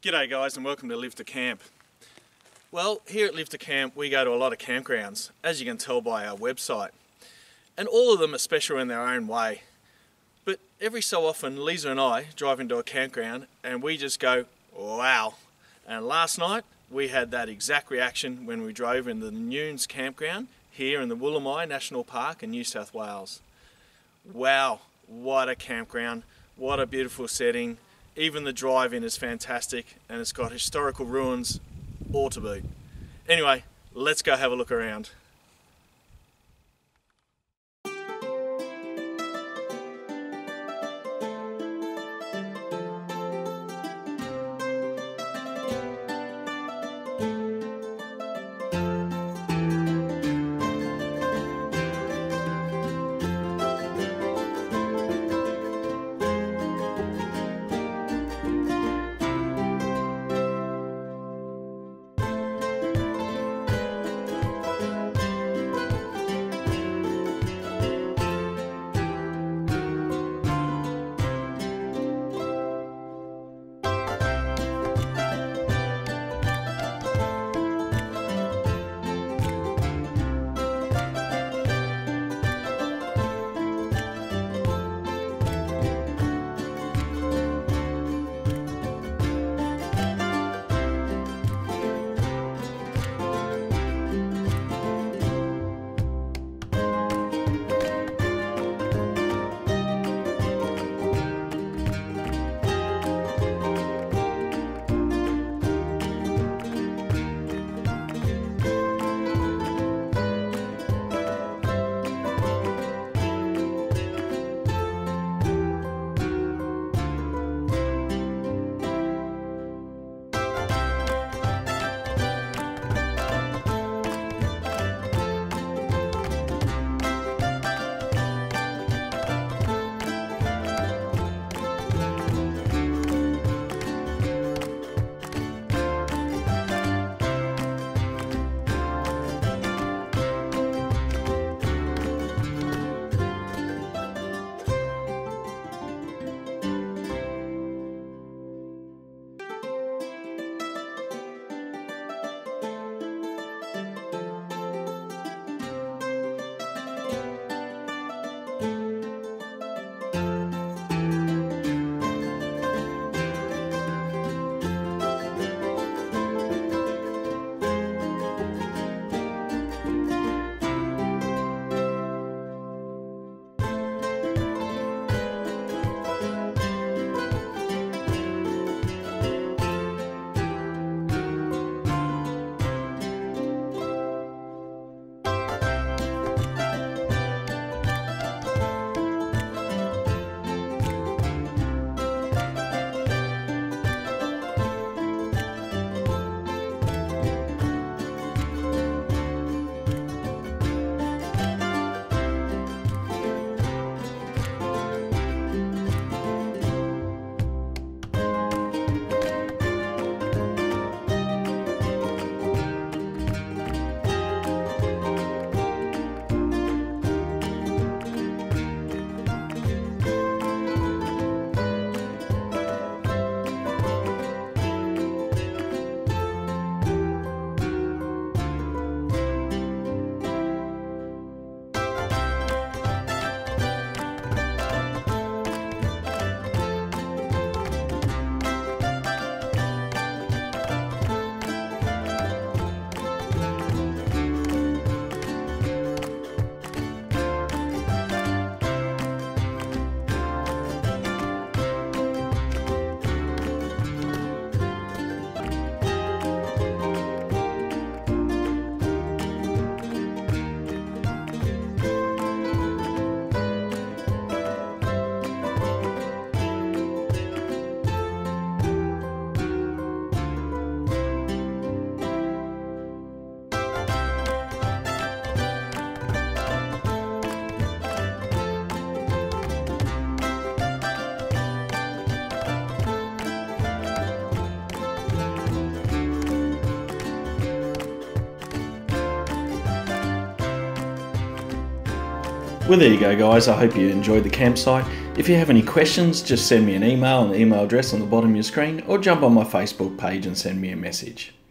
G'day guys and welcome to Live to Camp. Well, here at Live to Camp we go to a lot of campgrounds, as you can tell by our website. And all of them are special in their own way. But every so often Lisa and I drive into a campground and we just go, wow. And last night we had that exact reaction when we drove into the Nunes campground here in the Woolamai National Park in New South Wales. Wow, what a campground, what a beautiful setting. Even the drive-in is fantastic and it's got historical ruins all to boot. Anyway, let's go have a look around. Well, there you go, guys. I hope you enjoyed the campsite. If you have any questions, just send me an email on the email address on the bottom of your screen, or jump on my Facebook page and send me a message.